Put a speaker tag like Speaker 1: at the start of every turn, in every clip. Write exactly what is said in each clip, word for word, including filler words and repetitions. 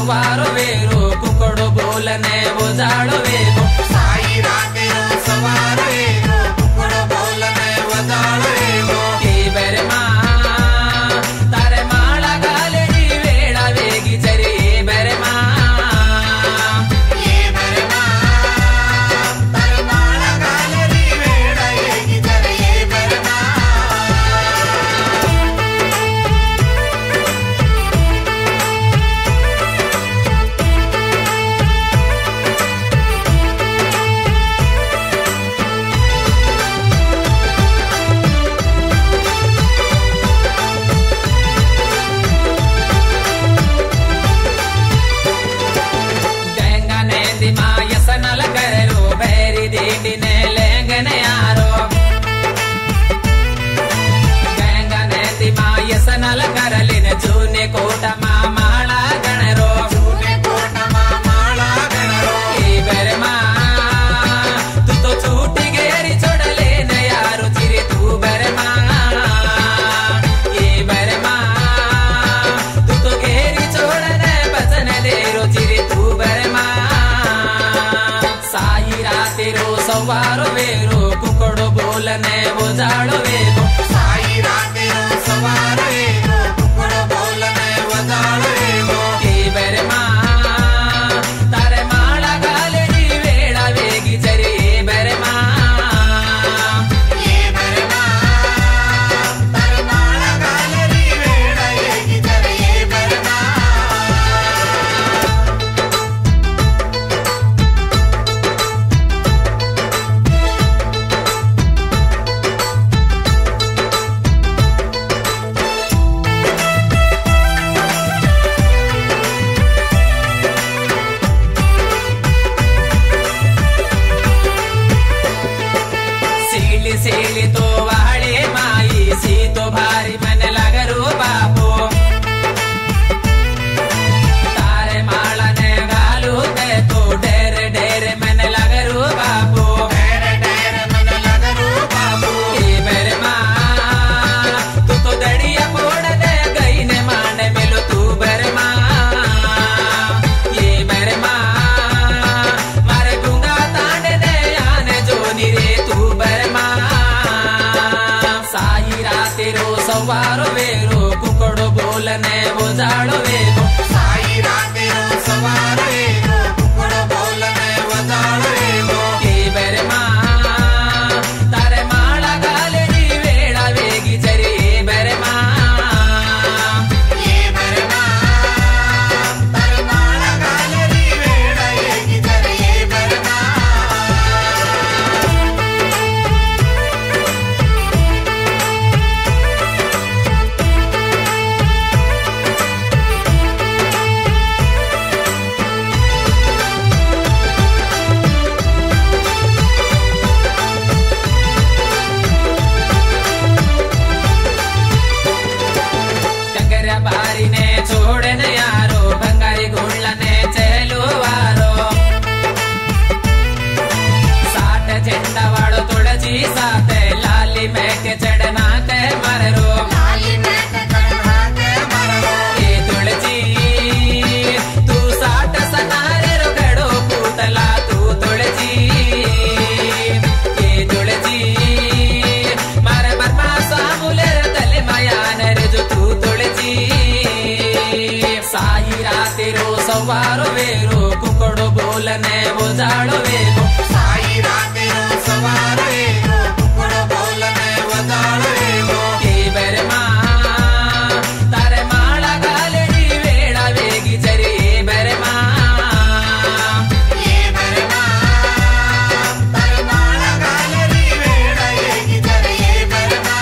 Speaker 1: सवारो वेरो कुकड़ो बोलने वो जाड़ो वेगो
Speaker 2: साई रातेरो सवारो वेरो कुकड़ो बोलने वो जाड़ो वेगो
Speaker 1: के बेरे मां तारे माला गालेरी वेड़ा वेगी जरी बेरे मां
Speaker 2: ये बेरे मां तारे माला गालेरी वेड़ा वेगी जरी ये बेरे मां
Speaker 1: यसनल करो बैरी दीटिने लेंगने यारो गंगने दिमा यसनल करलिन जूने कोट मामाला गणरो
Speaker 2: जूने कोट मामाला गणरो
Speaker 1: ए बेरे मां तू तो छूटी गेरी छोड़ले न यारो चिरे तू बेरे मां ए बेरे मां तू तो गेरी छोड़ने बचने दे रो चिरे तू बेरे मां साई रातेरो सवारो वेरो कुकड़ो बोलने वो जाड़ो वेगो
Speaker 2: साई रातेरो सवारो वेरो कुकड़ो बोलने वो जाड़ो वेगो
Speaker 1: के बेरे मां तारे माला गालेरी वेड़ा वेगी जरी बेरे मां
Speaker 2: ये बेरे मां तारे माला गालेरी वेड़ा वेगी जरी ये बेरे मां
Speaker 1: सीली सीली तो वाले माई सी तो भारी मन लगरू बापू तारे माला ने गालू ते तो डेरे डेरे मन लगरू बापू
Speaker 2: डेरे डेरे मन लगरू बाबू
Speaker 1: ए बेरे मां तू तो दड़िया फोड़ दे गई ने माने मिलो तू बेरे मां ये बेरे मां मारे गुंगा तांडे दे आने जोनी रे तू बेरे मां साई रातेरो सवारो वेरो कुकड़ो बोलने वो जाड़ो वेगो
Speaker 2: साई रातेरो सवारो वेरो कुकड़ो बोलने वो जाड़ो वेगो
Speaker 1: के बेरे मां तारे माला गालेरी वेड़ा वेगी जरी बेरे मां
Speaker 2: ये बेरे मां तारे माला गालेरी वेड़ा वेगी जरी ये बेरे मां
Speaker 1: कंगरा बारी ने छोड़ने यारो भंगारी गुಳ್ಳने चलो वारो साठ झंडा वाड़ो तुड़जी साथे लाली में के चढ़ना के मरो
Speaker 2: लाली में के चढ़ना के मरो
Speaker 1: ए तुड़जी तू साठ सनारे रो गड़ो पूतला तू तुड़जी ए तुड़जी मारे बर्मा सामुले तले मायान रे जो तू तुड़जी साई रातेरो सवारो वेरो कुकड़ो बोलने वो जाड़ो वेगो
Speaker 2: साई रातेरो सवारो वेरो कुकड़ो बोलने वो जाड़ो वेगो
Speaker 1: के बेरे मां तारे माला गालेरी वेड़ा वेगी जरी बेरे मां
Speaker 2: ये बेरे मां तारे माला गालेरी वेड़ा वेगी जरी ये बेरे मां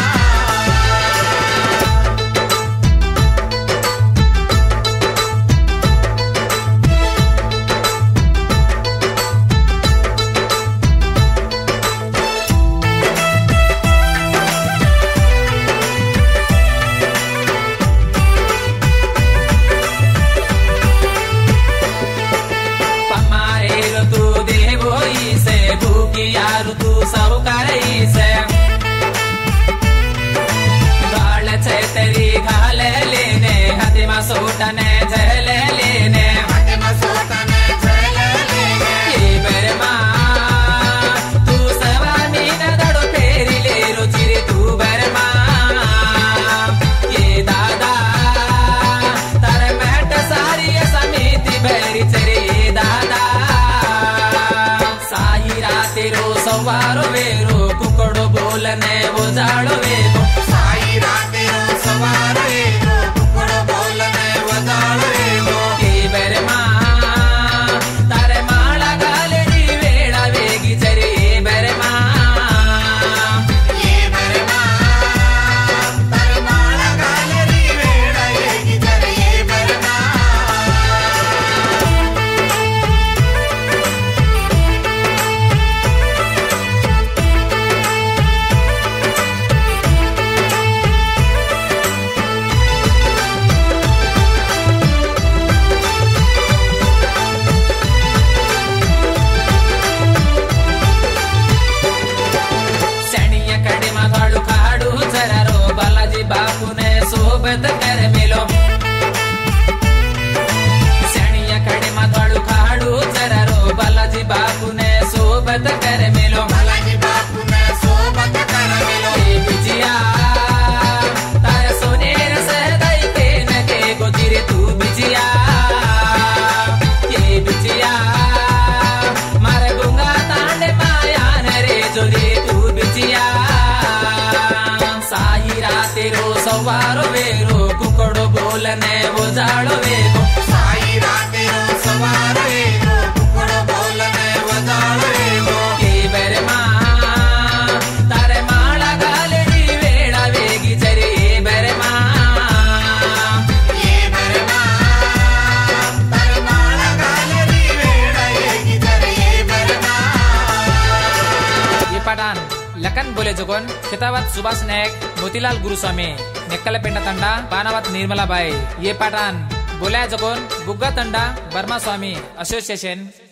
Speaker 1: बोलने वो जाड़ो वेगो
Speaker 2: साई राते रो सवार वेगो कुकड़ो बोलने वो जाड़ो वेगो
Speaker 1: ए बरमा तारे माला गालेरी वेड़ा वेगी जरे ए बरमा
Speaker 2: ये बरमा तारे माला गालेरी वेड़ा वेगी जरे ये बरमा
Speaker 1: बापुने सोबत कर मिलो सैनिया कड़े माथाड़ू खाड़ू जरारो बालाजी बापुने सोबत कर मिलो
Speaker 2: बालाजी बापू ने सोबत कर मिलो
Speaker 1: ए बिजिया तारा सोनेर सहदाई के नगे गोजिरे तू बिजिया ये बिजिया मारे गुंगा तांडे पाया नरे जोरे तू बिजिया साई राते रो सवारो वेरो कुकड़ो बोलने वो जाड़ो वेगो
Speaker 2: साई राते रो सवार वेगो कुकड़ो बोलने वो जाड़ो वेगो
Speaker 1: ए बरमा तारे माला गालेरी वेड़ा वेगी जरे ए बरमा
Speaker 2: ये बरमा तारे माला गालेरी वेड़ा वेगी जरे ये बरमा
Speaker 1: ये पठान लखन बोले जोगोन खितावत सुभाष नायक मोतीलाल गुरुस्वामी नेक्कलपेंड तंडा बानावत निर्मला बाई ये पठान बोला जोगोन बुग्गा तंडा बर्मा स्वामी असोसिएशन